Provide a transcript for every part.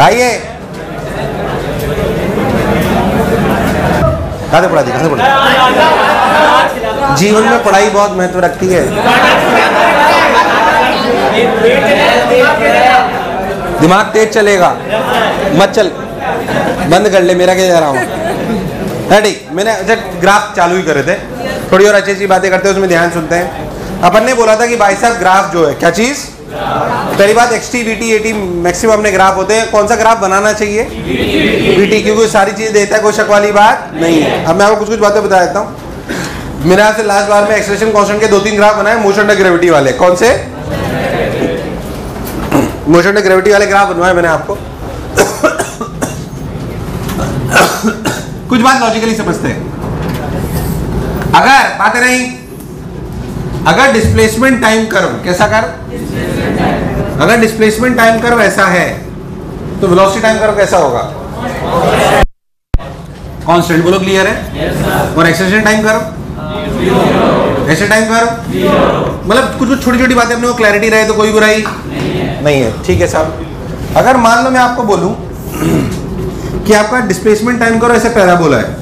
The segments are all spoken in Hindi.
आइए, कहाँ पढ़ा दी, कहाँ पढ़ा? जीवन में पढ़ाई बहुत महत्व रखती है। दिमाग तेज चलेगा, मत चल, बंद कर ले, मेरा क्या जा रहा हूँ। रेडी, मैंने ग्राफ चालू ही करे थे, थोड़ी और अच्छी अच्छी बातें करते हैं, उसमें ध्यान सुनते हैं। अपन ने बोला था कि भाई साहब ग्राफ जो है क्या चीज, पहली बात XT VT AT मैक्सिमम अपने ग्राफ होते हैं। कौन सा ग्राफ बनाना चाहिए? VT, क्योंकि सारी चीजें देता है, कोई शक वाली बात नहीं है। अब मैं आपको कुछ कुछ बातें बता देता हूँ। मैंने आपसे लास्ट बार में एक्सेलरेशन कांस्टेंट के 2-3 ग्राफ बनाए, मोशन अंडर ग्रेविटी वाले। कौन से? मोशन अंडर ग्रेविटी वाले ग्राफ बनवाए मैंने आपको। कुछ बात लॉजिकली समझते हैं। अगर बात नहीं, अगर डिस्प्लेसमेंट टाइम कर्व कैसा कर्व, अगर डिस्प्लेसमेंट टाइम कर्व ऐसा है तो वेलोसिटी टाइम कर्व कैसा होगा? कांस्टेंट। बोलो क्लियर है? और acceleration time curve, acceleration time curve, मतलब कुछ कुछ छोटी छोटी बातें अपने को क्लैरिटी रहे तो कोई बुराई नहीं है। ठीक है साहब, अगर मान लो मैं आपको बोलूं कि आपका डिस्प्लेसमेंट टाइम कर्व ऐसे पैराबोला है,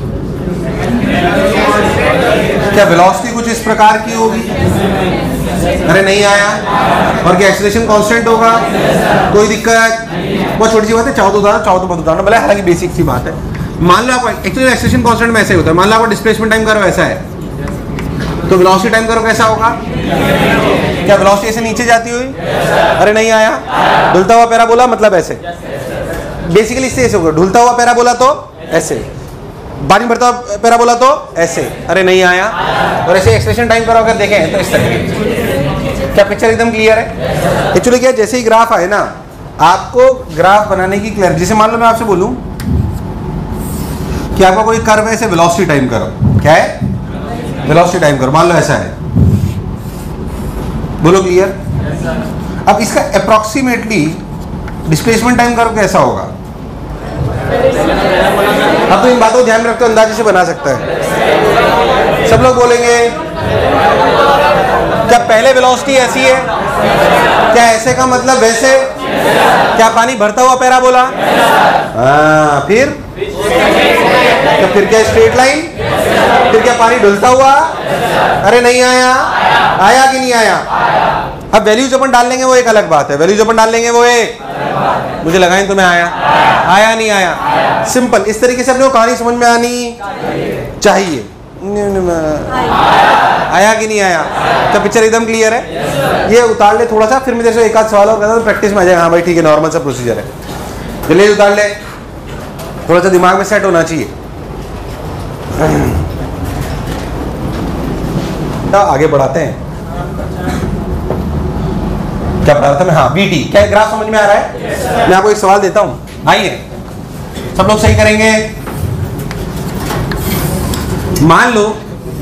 क्या वेलोसिटी कुछ इस प्रकार की होगी? अरे नहीं आया। और क्या एक्सेलरेशन कांस्टेंट होगा? कोई दिक्कत? बहुत छोटी सी बात है, चाहो तो उदाहरण, चाहो तो मत उदाहरण, भले हालांकि बेसिक सी बात है। मान लो आप एक्चुअली एक्सेलरेशन कांस्टेंट में ऐसे ही होता है। मान लो आपका डिस्प्लेसमेंट टाइम कर्व ऐसा है, तो वेलोसिटी टाइम कर्व कैसा होगा? क्या वेलोसिटी ऐसे नीचे जाती हुई? अरे नहीं आया। ढुलता हुआ पैराबोला मतलब ऐसे, बेसिकली इससे ऐसे होगा। ढुलता हुआ पैराबोला तो ऐसे, पानी भरता हुआ पैराबोला तो ऐसे। अरे नहीं आया। और ऐसे एक्सेलरेशन टाइम कर्व अगर देखें तो इस तरह। क्या पिक्चर एकदम क्लियर है? एक्चुअली क्या, जैसे ही ग्राफ आए ना, आपको ग्राफ बनाने की क्लियर, जैसे मान लो मैं आपसे बोलूं कि आपका कोई कर्व है ऐसे, वेलोसिटी टाइम कर्व। क्या है? वेलोसिटी टाइम कर्व, मान लो ऐसा है। बोलो क्लियर? अब इसका अप्रोक्सीमेटली डिस्प्लेसमेंट टाइम कर्व कैसा होगा? अब तो इन बातों को ध्यान में रखते हो अंदाजे से बना सकता है। सब लोग बोलेंगे क्या पहले वेलोसिटी ऐसी है? क्या ऐसे का मतलब वैसे? क्या पानी भरता हुआ पैराबोला? फिर क्या स्ट्रेट लाइन? फिर क्या पानी ढुलता हुआ? अरे नहीं आया। आया कि नहीं आया? अब वैल्यूज अपन डाल लेंगे वो एक अलग बात है, वैल्यूज अपन डाल लेंगे वो एक, मुझे लगा ही तुम्हें आया। आया नहीं आया? सिंपल, इस तरीके से अपने को कहानी समझ में आनी चाहिए। आया कि नहीं आया? तो पिक्चर एकदम क्लियर है। ये उतार ले थोड़ा सा, फिर मैं जैसे एक आध सवाल और करता तो प्रैक्टिस में आ जाएगा। हाँ भाई ठीक है, नॉर्मल सा प्रोसीजर है। चलिए उतार ले, थोड़ा सा दिमाग में सेट होना चाहिए। आगे बढ़ाते हैं। क्या पढ़ा था मैं? हाँ, VT। क्या ग्राफ समझ में आ रहा है? मैं आपको एक सवाल देता हूं, आइए सब लोग सही करेंगे। मान लो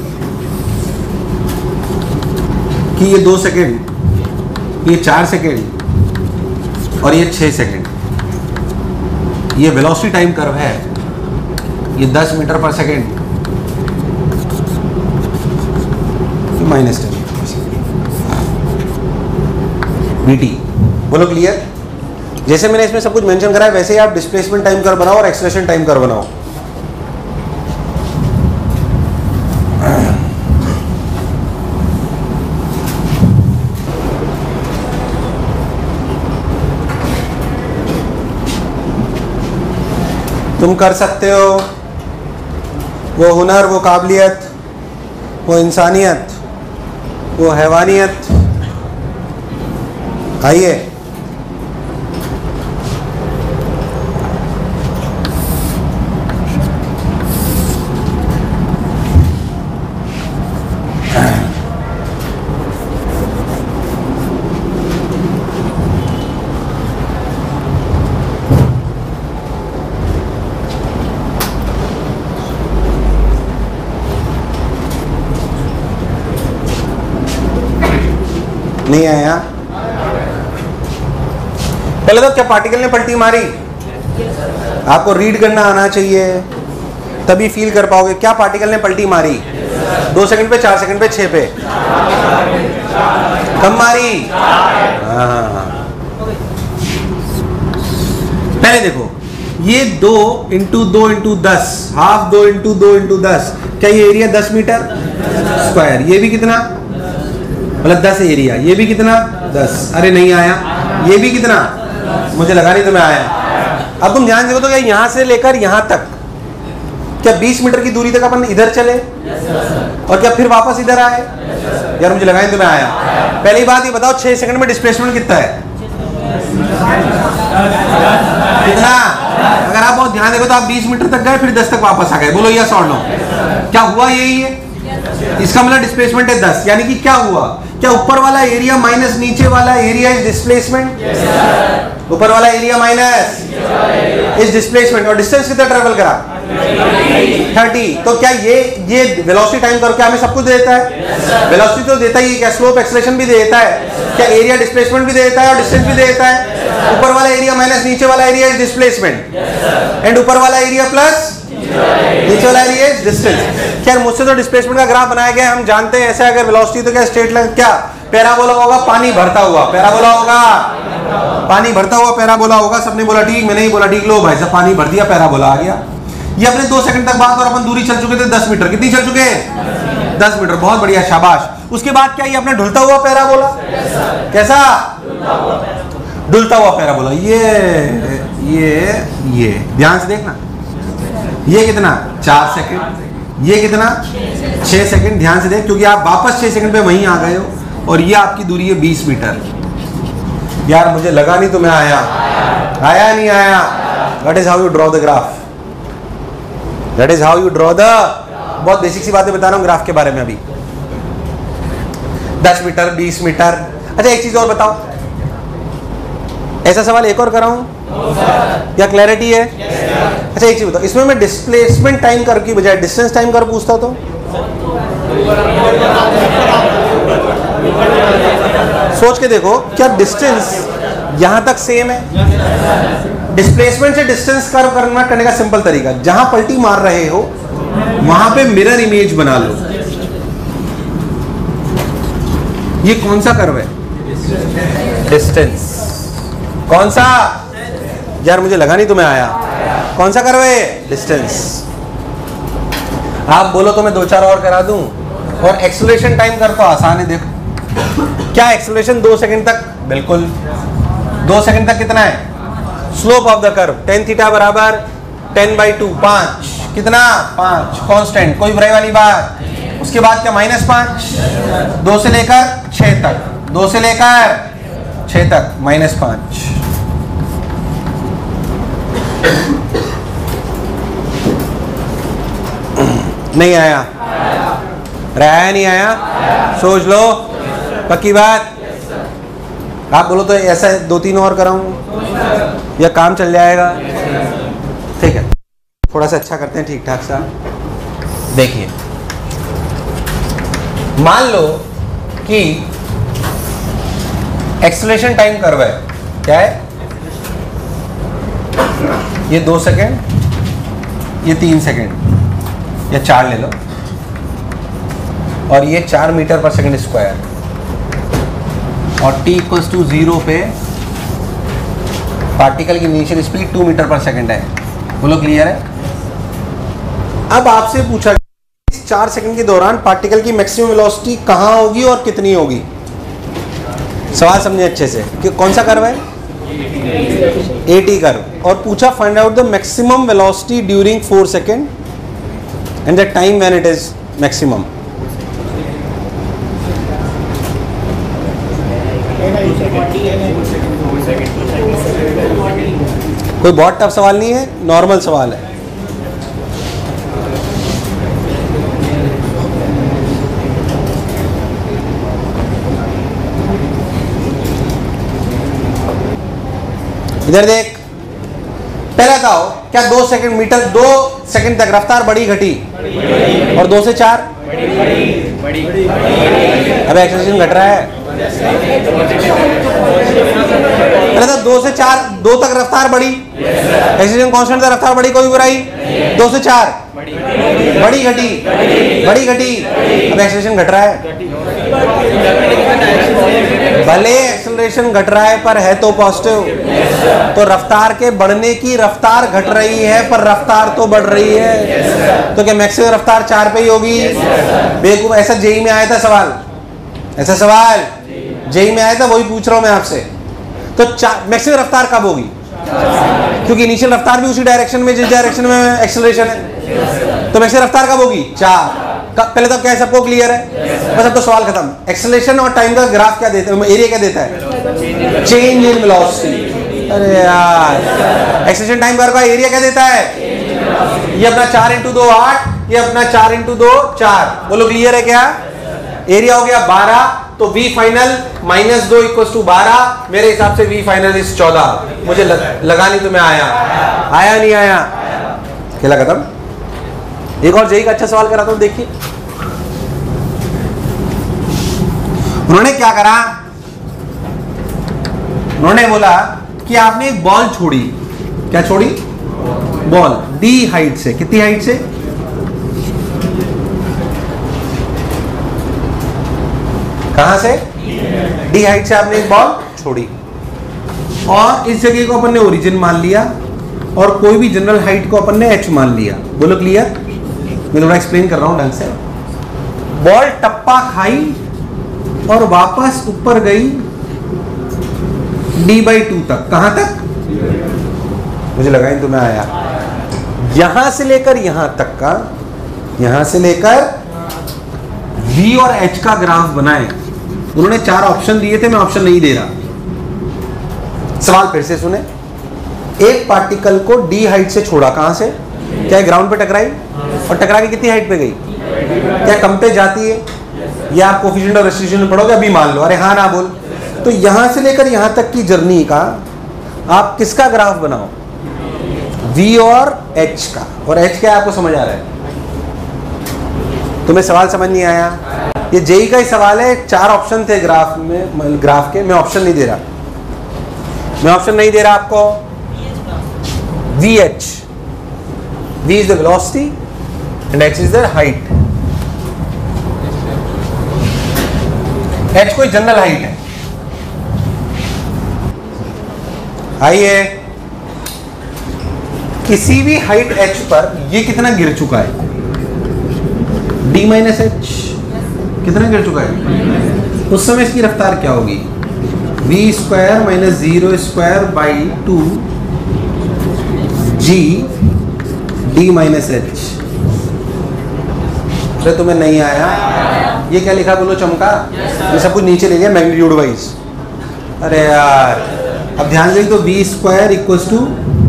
कि ये 2 सेकेंड, ये 4 सेकेंड और ये 6 सेकेंड, ये वेलोसिटी टाइम कर्व है। ये 10 मीटर पर सेकेंड -10 VT। बोलो क्लियर? जैसे मैंने इसमें सब कुछ मेंशन करा है वैसे ही आप डिस्प्लेसमेंट टाइम कर्व बनाओ और एक्सेलरेशन टाइम कर्व बनाओ। तुम कर सकते हो। वो हुनर, वो काबिलियत, वो इंसानियत, वो हैवानियत, आइए नहीं आया? पहले तो क्या पार्टिकल ने पलटी मारी? आपको रीड करना आना चाहिए, तभी फील कर पाओगे। क्या पार्टिकल ने पलटी मारी? 2 सेकंड पे, 4 सेकंड पे, 6 पे? कम मारी? हाँ। पहले देखो, ये 2 into 2 into 10, half 2 into 2 into 10, क्या ये एरिया 10 मीटर स्क्वायर? ये भी कितना, मतलब 10 एरिया, ये भी कितना 10, अरे नहीं आया, ये भी कितना, मुझे लगा नहीं तुम्हें आया। अब तुम ध्यान देखो तो क्या यहां से लेकर यहां तक क्या 20 मीटर की दूरी तक अपन इधर चले और क्या फिर वापस इधर आए? यार मुझे लगा नहीं तुम्हें आया। पहली बात ये बताओ 6 सेकंड में डिस्प्लेसमेंट कितना है? कितना? अगर आप बहुत ध्यान देखो तो आप 20 मीटर तक गए फिर 10 तक वापस आ गए। बोलो यस और नो, क्या हुआ? यही है, इसका मतलब डिस्प्लेसमेंट है 10। यानी कि क्या हुआ, क्या ऊपर वाला एरिया माइनस नीचे वाला एरिया इज डिस्प्लेसमेंट? ऊपर वाला एरिया माइनस इज डिस्प्लेसमेंट। और डिस्टेंस कितना ट्रेवल करा? 30। तो क्या ये वेलोसिटी टाइम करके हमें सब कुछ देता है? वेलोसिटी तो देता ही, क्या स्लोप एक्सेलरेशन भी देता है, क्या एरिया डिस्प्लेसमेंट भी देता है और डिस्टेंस भी देता है? ऊपर वाला एरिया माइनस नीचे वाला एरिया इज डिस्प्लेसमेंट एंड ऊपर वाला एरिया प्लस नीचे वाला एरिया इज डिस्टेंस। क्या मुझसे तो डिस्प्लेसमेंट का ग्राफ बनाया गया, हम जानते हैं ऐसे अगर वेलोसिटी तो क्या स्ट्रेट लाइन, क्या पैराबोला होगा, पानी भरता हुआ पैराबोला होगा, पानी भरता हुआ पैराबोला होगा। सबने बोला ठीक, मैंने ही बोला ठीक, लो भाई साहब पानी भर दिया पैराबोला आ गया। ये अपने 2 सेकंड तक बात और अपन दूरी चल चुके थे 10 मीटर। कितनी चल चुके हैं? 10 मीटर। बहुत बढ़िया, शाबाश। उसके बाद क्या ये अपने ढुलता हुआ पैराबोला, कैसा ढुलता हुआ पैराबोला, ये ध्यान से देखना, ये कितना 4 सेकंड, ये कितना 6 सेकंड। ध्यान से देख, क्योंकि आप वापस 6 सेकंड पे वहीं आ गए हो और ये आपकी दूरी है 20 मीटर। यार मुझे लगा नहीं तुम्हें आया, आया नहीं आया। That is how you draw the graph, that is how you draw the, बहुत बेसिक सी बातें बता रहा हूं ग्राफ के बारे में अभी। 10 मीटर 20 मीटर। अच्छा एक चीज और बताओ, ऐसा सवाल एक और कराऊं या क्लैरिटी है? अच्छा एक चीज बताओ, इसमें मैं डिस्प्लेसमेंट टाइम कर्व की बजाय डिस्टेंस टाइम कर्व पूछता तो सोच के देखो, क्या डिस्टेंस यहां तक सेम है? डिस्प्लेसमेंट से डिस्टेंस कर्व करने का सिंपल तरीका, जहां पलटी मार रहे हो वहां पे मिरर इमेज बना लो। ये कौन सा कर्व है? डिस्टेंस। कौन सा? यार मुझे लगा नहीं तुम्हें आया। कौन सा कर्व है? डिस्टेंस। आप बोलो तो मैं 2-4 और करा दूं। और एक्सेलरेशन टाइम कर्व तो आसान है, देखो क्या एक्सेलरेशन 2 सेकंड तक, बिल्कुल 2 सेकंड तक कितना है? Slope of the curve tan theta बराबर 10/2, 5 कितना 5 कांस्टेंट, कोई बुराई वाली बात। उसके बाद क्या -5, 2 से लेकर 6 तक, 2 से लेकर 6 तक -5। नहीं आया? आया नहीं आया? सोच लो, पक्की बात। आप बोलो तो ऐसा 2-3 और कराऊं या काम चल जाएगा? ठीक है, थोड़ा सा अच्छा करते हैं ठीक ठाक सा। देखिए मान लो कि एक्सेलरेशन टाइम कर्व है, क्या है? ये 2 सेकेंड, ये 3 सेकेंड या 4 ले लो, और ये 4 मीटर पर सेकेंड स्क्वायर, और t = 0 पे पार्टिकल की इनिशियल स्पीड 2 मीटर पर सेकेंड है। बोलो क्लियर है? अब आपसे पूछा इस 4 सेकंड के दौरान पार्टिकल की मैक्सिमम वेलोसिटी कहाँ होगी और कितनी होगी? सवाल समझे अच्छे से कि कौन सा कर्व है? AT curve. और पूछा find out the maximum velocity during 4 second and the time when it is maximum. कोई बहुत टफ सवाल नहीं है, नॉर्मल सवाल है। इधर देख, पहला बताओ क्या 2 सेकंड मीटर 2 सेकंड तक रफ्तार बढ़ी घटी? और 2 से 4 अब एक्सेलरेशन घट रहा है। पहले तो 2 से 4 2 तक रफ्तार बढ़ी, एक्सेलरेशन कांस्टेंट था, रफ्तार बढ़ी, कोई बुराई। 2 से 4 बड़ी घटी, बड़ी घटी, अब एक्सेलरेशन घट रहा है। भले एक्सेलरेशन घट रहा है पर है तो पॉजिटिव। तो रफ्तार के बढ़ने की रफ्तार घट रही है पर रफ्तार तो बढ़ रही है। तो क्या मैक्सिमम रफ्तार 4 पे ही होगी? बेवकूफ, ऐसा जेई में आया था सवाल, ऐसा सवाल जेई में आया था, वही पूछ रहा हूं मैं आपसे। तो मैक्सिमम रफ्तार कब होगी? क्योंकि इनिशियल रफ्तार भी उसी डायरेक्शन में जिस डायरेक्शन में एक्सेलरेशन है। तो मैक्सिमम रफ्तार कब होगी? 4। पहले तो क्या सबको क्लियर है? बस अब तो सवाल खत्म। एक्सेलरेशन और टाइम का ग्राफ क्या देता है, एरिया क्या देता है? Change in velocity. अरे यार, एक्सेलरेशन टाइम का एरिया क्या देता है? ये अपना 4 × 2 8, ये अपना 4 × 2 4। बोलो क्लियर है क्या? एरिया हो गया 12, तो V फाइनल -2 = 12। मेरे हिसाब से V फाइनल इज 14। मुझे लगा नहीं तुम्हें आया नहीं आया? खेला खत्म। एक और जेई का अच्छा सवाल करा था, देखिए उन्होंने क्या करा। उन्होंने बोला कि आपने एक बॉल छोड़ी। क्या छोड़ी? बॉल D हाइट से। कितनी हाइट से? कहां से? D हाइट से आपने एक बॉल छोड़ी और इस जगह को अपन ने ओरिजिन मान लिया और कोई भी जनरल हाइट को अपन ने h मान लिया। बोलो क्लियर? मैं थोड़ा एक्सप्लेन कर रहा हूं ढंग से। बॉल टप्पा खाई और वापस ऊपर गई D/2 तक। कहां तक? मुझे लगा नहीं तुम्हें आया। यहां से लेकर यहां तक का, यहां से लेकर V और H का ग्राफ बनाए। उन्होंने 4 ऑप्शन दिए थे, मैं ऑप्शन नहीं दे रहा। सवाल फिर से सुने। एक पार्टिकल को D हाइट से छोड़ा। कहां से? क्या ग्राउंड पे टकराई? और टकरा के कितनी हाइट पे गई? क्या कम पे जाती है? या आप कोफिशिएंट और रेस्ट्रिक्शन में पढ़ोगे, अभी मान लो। अरे हाँ ना बोल। तो यहां से लेकर यहां तक की जर्नी का आप किसका ग्राफ बनाओ? V और H का। और H क्या आपको समझ आ रहा है? तुम्हें सवाल समझ नहीं आया? ये जेई का ही सवाल है। 4 ऑप्शन थे ग्राफ में, ग्राफ के। मैं ऑप्शन नहीं दे रहा, मैं ऑप्शन नहीं दे रहा आपको। VH, V is the velocity and H is the height. H कोई जनरल हाइट है। आइए, किसी भी हाइट H पर ये कितना गिर चुका है? D - H कितना गिर चुका है? उस समय इसकी रफ्तार क्या होगी? V² - 0² / 2 G D - H। अरे तुम्हें नहीं आया? ये क्या लिखा बोलो? चमका। ये सब कुछ नीचे ले लिया मैग्नीट्यूड वाइज। अरे यार, अब ध्यान दें तो V² =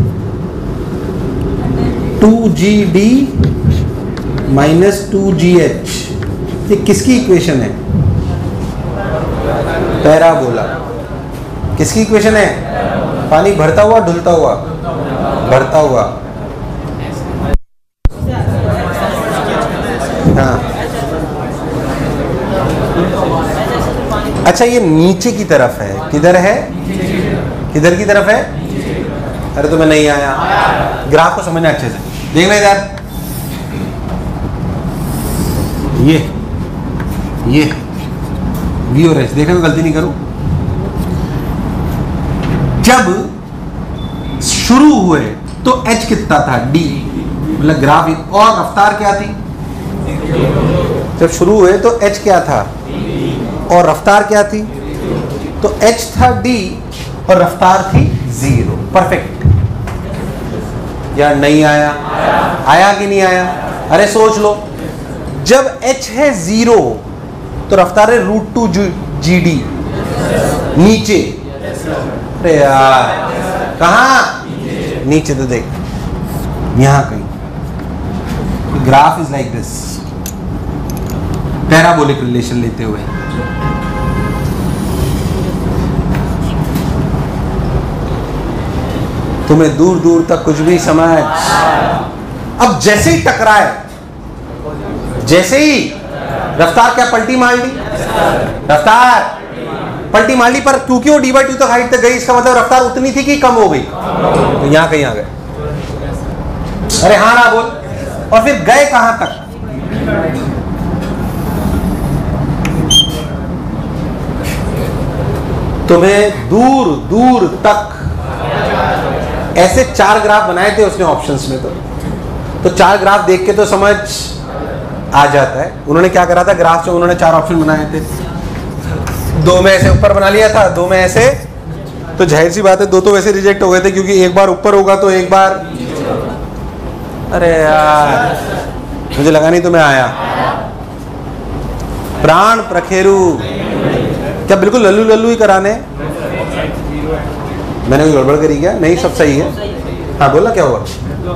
2GD - 2GH। ये किसकी इक्वेशन है? पैराबोला। किसकी इक्वेशन है? पानी भरता हुआ ढुलता हुआ? भरता हुआ। हाँ। अच्छा, ये नीचे की तरफ है। किधर है? किधर की तरफ है? अरे तुम्हें नहीं आया? ग्राफ को समझना अच्छे से। देखना इधर, ये V और H। देखना, गलती नहीं करूं। जब शुरू हुए तो H कितना था? D, मतलब ग्राफ। और रफ्तार क्या थी? जब शुरू हुए तो H क्या था और रफ्तार क्या थी? तो H था D और रफ्तार थी 0। परफेक्ट। या नहीं आया? आया कि नहीं आया? अरे सोच लो, जब H है 0 तो रफ्तार है √2GD नीचे। अरे यार, कहाँ? नीचे। तो देख, यहां कहीं। Graph is like this, parabolic relation लेते हुए। तुम्हें दूर दूर तक कुछ भी समझ। अब जैसे ही टकराए, जैसे ही रफ्तार क्या पलटी मार ली? रफ्तार पलटी मार ली, पर क्योंकि वो D/2 तक हाइट तक गई, इसका मतलब रफ्तार उतनी थी कि कम हो गई। तो यहां कहीं आ गए। अरे हाँ ना बोल। और फिर गए कहां तक? तुम्हें दूर दूर तक ऐसे 4 ग्राफ बनाए थे उसने ऑप्शंस में, तो 4 ग्राफ देख के तो समझ आ जाता है। उन्होंने क्या करा था, ग्राफ में उन्होंने 4 ऑप्शन बनाए थे, 2 में ऐसे ऊपर बना लिया था, 2 में ऐसे, तो जाहिर सी बात है 2 तो वैसे रिजेक्ट हो गए थे, क्योंकि एक बार ऊपर होगा तो एक बार, अरे यार मुझे लगा नहीं तुम्हें आया। प्राण प्रखेरु, क्या बिल्कुल लल्लू लल्लू ही कराने? मैंने कोई गड़बड़ करी क्या? नहीं, सब सही है। हाँ बोला, क्या हुआ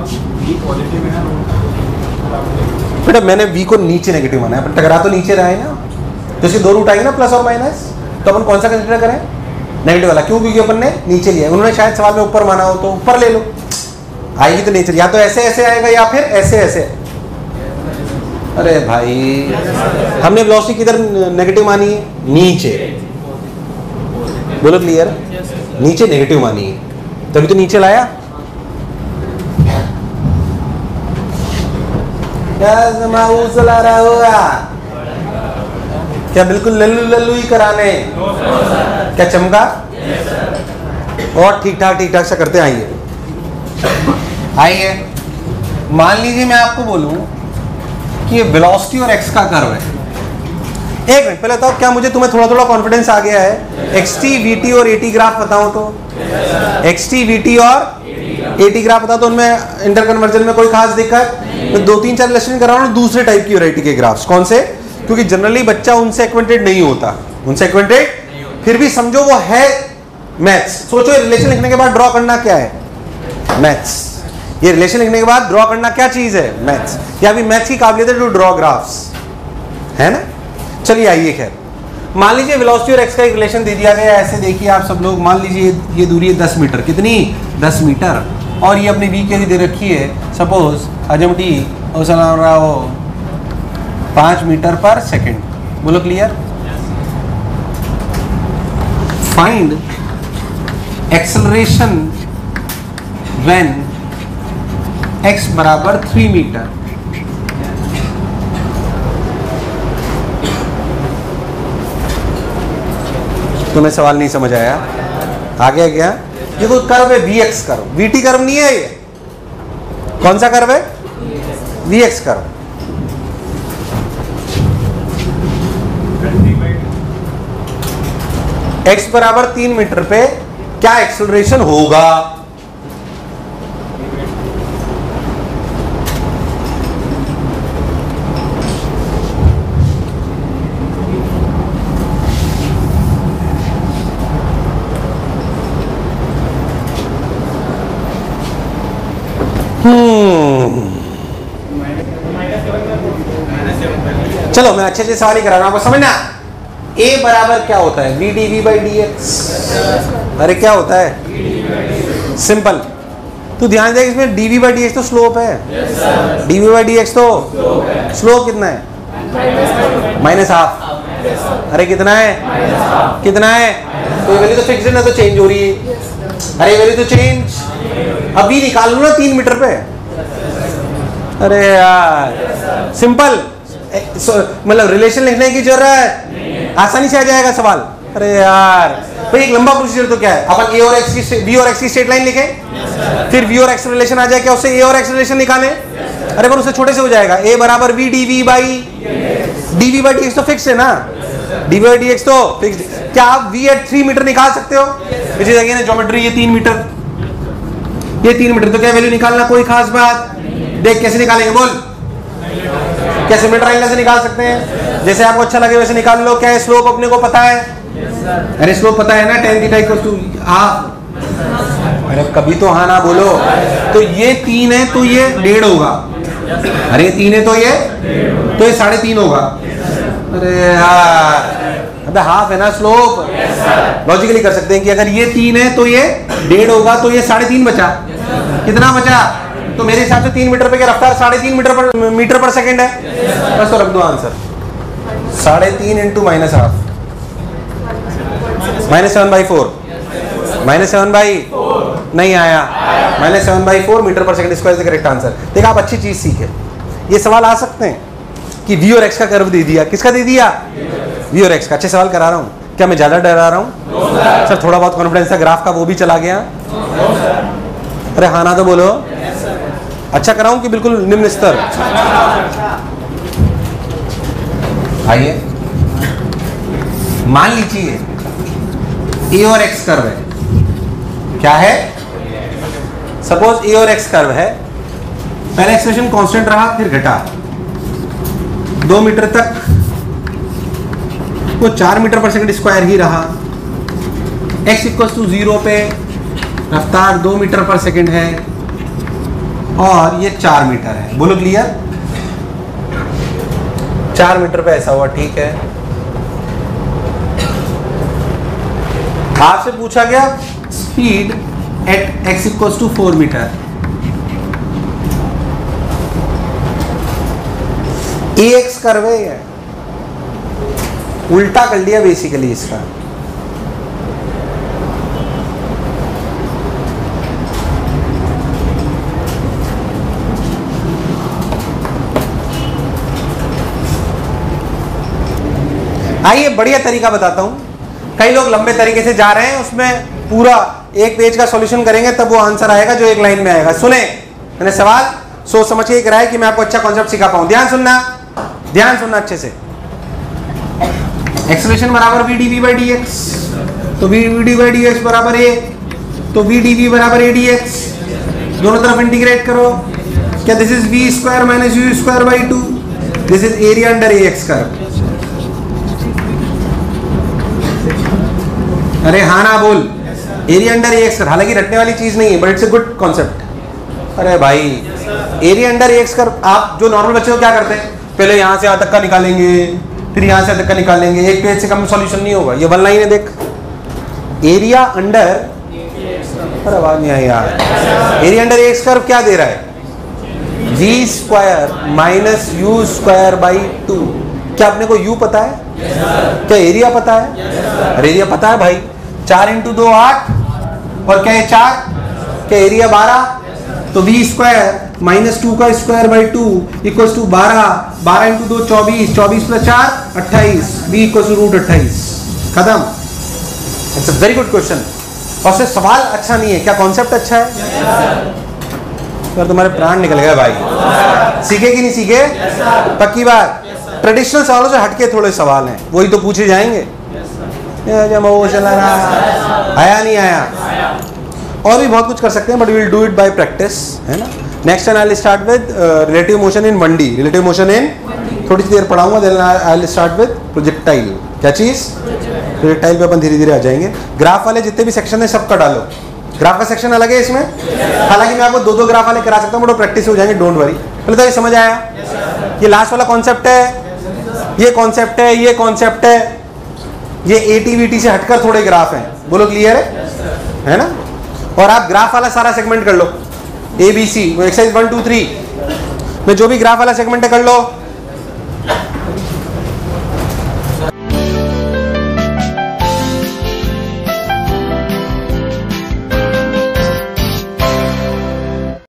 बेटा? मैंने v को नीचे नेगेटिव माना है, पर टकरा तो नीचे रहा है ना, तो इसके 2 रूट आएंगे ना, प्लस और माइनस, तो अपन कौन सा कंसिडर करें? नेगेटिव वाला। क्यों? क्योंकि अपन ने नीचे लिया। उन्होंने शायद सवाल में ऊपर माना हो, तो ऊपर ले लो, आएगी तो नीचे, या तो ऐसे ऐसे आएगा या फिर ऐसे ऐसे। अरे भाई हमने वेलोसिटी किधर नेगेटिव मानी है? नीचे। बोलो क्लियर? नीचे नेगेटिव मानी है, तभी तो नीचे लाया। चला रहा होगा क्या? बिल्कुल लल्लू लल्लू ही कराने? क्या चमका? और ठीक ठाक से करते आइए। आइए, मान लीजिए मैं आपको बोलूं कि ये वेलोसिटी और एक्स का कर्व है। एक मिनट पहले बताओ, क्या मुझे तुम्हें थोड़ा कॉन्फिडेंस आ गया है? एक्सटी वीटी और एटी ग्राफ बताओ तो, एक्सटी वीटी और एटी ग्राफ बताओ तो उनमें इंटर कन्वर्जन में कोई खास दिक्कत? मैं 2-3-4 लेसन कर रहा हूँ दूसरे टाइप की वैरायटी के ग्राफ्स। कौन से? क्योंकि जनरली बच्चा उनसे एक्वेंटेड नहीं होता, उनसे एक्वेंटेड, फिर भी समझो वो है मैथ्स। सोचो ये रिलेशन लिखने के बाद ड्रॉ करना क्या है? मैथ्स। ये रिलेशन लिखने के बाद ड्रॉ करना क्या चीज है? मैथ्स। या भी मैथ्स की काबिलियत है टू ड्रॉ ग्राफ्स, है ना? चलिए आइए, खैर मान लीजिए वेलोसिटी और एक्स का एक रिलेशन दे दिया गया। ऐसे देखिए आप सब लोग, मान लीजिए ये दूरी है 10 मीटर। कितनी? 10 मीटर। और ये अपनी v के लिए दे रखी है, सपोज हजम टी और चला रहा हो 5 मीटर पर सेकेंड। बोलो clear? Find acceleration when x बराबर 3 मीटर। तुम्हें सवाल नहीं समझ आया? आ गया क्या? ये कोई कर्व है, vx कर्व, vt कर्व नहीं है। ये कौन सा कर्व है? vx curve. x बराबर 3 मीटर पे क्या एक्सेलरेशन होगा? चलो मैं अच्छे से सवाल ही करा रहा हूं, आपको समझना। a बराबर क्या होता है? v dv by dx। अरे क्या होता है? सिंपल। तू ध्यान दे, इसमें dv by dx तो स्लोप है। dv by dx तो स्लोप कितना है? -½ अरे कितना है? कितना है? तो ये वैल्यू तो फिक्स्ड है ना, तो चेंज हो रही है। अरे वैल्यू तो चेंज, अभी निकाल लो ना 3 मीटर पे। अरे यार सिंपल, मतलब रिलेशन लिखने की जरूरत, आसानी से आ जाएगा सवाल। अरे यार भाई एक लंबा प्रोसीजर तो क्या है, अपन a और x की v और x की स्ट्रेट लाइन लिखें, फिर v और x रिलेशन आ जाए, क्या उससे a और x रिलेशन निकालें? अरे पर उससे छोटे से हो जाएगा, a बराबर v dv by dx तो फिक्स है ना, dv by dx तो फिक्स। क्या आप v एट 3 मीटर निकाल सकते हो? इसी जगह ना ज्योमेट्री, ये 3 मीटर, ये 3 मीटर, तो क्या वैल्यू निकालना कोई खास बात? देख कैसे निकालेंगे, बोल। क्या सिमेट्री एंगल से निकाल सकते हैं? जैसे आपको अच्छा लगे वैसे निकाल लो। क्या है स्लोप अपने को पता है? अरे स्लोप पता है ना, tan theta equal to half. अरे कभी तो हाँ ना बोलो। तो ये 3 है तो ये 1.5 होगा। अरे 3 है तो ये 3.5 होगा। अरे यार अबे हाफ है ना स्लोप। लॉजिकली कर सकते हैं कि अगर ये 3 है तो ये 1.5 होगा, तो ये 3.5 बचा। कितना बचा? तो मेरे हिसाब से 3 मीटर पे क्या रफ्तार 3.5 मीटर पर सेकंड है। बस तो रख दो आंसर 3.5 इंटू -½ -7/4 -7/4 नहीं आया, -7/4 मीटर पर सेकंड स्क्वायर करेक्ट आंसर। देखा आप अच्छी चीज सीखे। ये सवाल आ सकते हैं कि v और x का कर्व दे दिया। किसका दे दिया? v और x का। अच्छे सवाल करा रहा हूँ क्या? मैं ज्यादा डरा रहा हूँ? सर थोड़ा बहुत कॉन्फिडेंस था ग्राफ का, वो भी चला गया। अरे हाँ ना तो बोलो। अच्छा कराऊं कि बिल्कुल निम्न स्तर? आइए मान लीजिए ए और एक्स कर्व है। क्या है? सपोज ए और एक्स कर्व है। पहले एक्सप्रेशन कांस्टेंट रहा, फिर घटा 2 मीटर तक, वो 4 मीटर पर सेकंड स्क्वायर ही रहा। x इक्वल टू 0 पे रफ्तार 2 मीटर पर सेकंड है और ये 4 मीटर है। बोलो क्लियर? 4 मीटर पे ऐसा हुआ, ठीक है। आपसे पूछा गया speed at x equal to 4 metre. ax curve है, उल्टा कर लिया बेसिकली इसका। आइए बढ़िया तरीका बताता हूं। कई लोग लंबे तरीके से जा रहे हैं, उसमें पूरा एक पेज का सॉल्यूशन करेंगे तब वो आंसर आएगा जो एक लाइन में आएगा। सुने, मैंने सवाल सोच समझ के करा है कि मैं आपको अच्छा कॉन्सेप्ट सिखा पाऊं। ध्यान सुनना अच्छे से। एक्सेलरेशन बराबर v dv by dx, तो v dv by dx बराबर a, तो v dv बराबर a dx। दोनों तरफ इंटीग्रेट करो। क्या this is v square minus u square by 2, this is area under ax curve. अरे हाँ ना बोल, एरिया अंडर ax कर्व। हालांकि रटने वाली चीज नहीं है, but it's a good concept. अरे भाई एरिया अंडर ax कर्व, आप जो नॉर्मल बच्चे हो क्या करते हैं, पहले यहां से यहां तक का निकालेंगे, फिर यहां से तक का निकालेंगे। एक पेज से कम सॉल्यूशन नहीं होगा। ये वन लाइन है, देख। एरिया अंडर, अरे आवाज नहीं आई यार। एरिया अंडर एक्स कर्व क्या दे रहा है? v square minus u square by 2। क्या अपने को u पता है? क्या एरिया पता है? अरे एरिया पता है भाई। 4 इंटू 2 8, और क्या है 4, क्या एरिया 12। तो v स्क्वायर माइनस 2 का square by 2 equal to 12 into 2 24, 24 plus 4 28, v equal to root 28। खत्म। It's a very good question. और से सवाल अच्छा नहीं है, क्या कॉन्सेप्ट अच्छा है? तो तुम्हारे प्राण निकल गए भाई। सीखे कि नहीं सीखे? पक्की बात। ट्रेडिशनल सवालों से हटके थोड़े सवाल हैं, वही तो पूछे जाएंगे। वो चला रहा, आया नहीं आया। और भी बहुत कुछ कर सकते हैं, but we will do it by practice, है ना। Next time I will start with relative motion in 1D। Relative motion in थोड़ी सी देर पढ़ाऊंगा, then I will start with projectile. क्या चीज? प्रोजेक्टाइल पे अपन धीरे धीरे आ जाएंगे। ग्राफ वाले जितने भी सेक्शन है सबका डालो। ग्राफ का सेक्शन अलग है इसमें। हालांकि मैं आपको 2-2 ग्राफ वाले करा सकता हूँ, बट प्रैक्टिस हो जाएंगे, डोंट वरी। पहले तो ये समझ आया, ये लास्ट वाला कॉन्सेप्ट है, ये कॉन्सेप्ट है, ये कॉन्सेप्ट है, ये ATVT से हटकर थोड़े ग्राफ हैं। बोलो क्लियर है ना। और आप ग्राफ वाला सारा सेगमेंट कर लो, ABC एक्सरसाइज 1 2 3 में जो भी ग्राफ वाला सेगमेंट है कर लो।